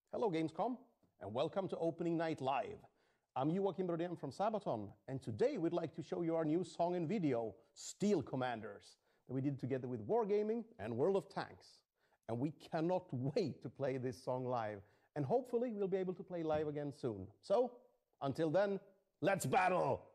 Hello Gamescom, and welcome to Opening Night Live. I'm Joachim Brodén from Sabaton, and today we'd like to show you our new song and video, Steel Commanders, that we did together with Wargaming and World of Tanks. And we cannot wait to play this song live, and hopefully we'll be able to play live again soon. So, until then, let's battle!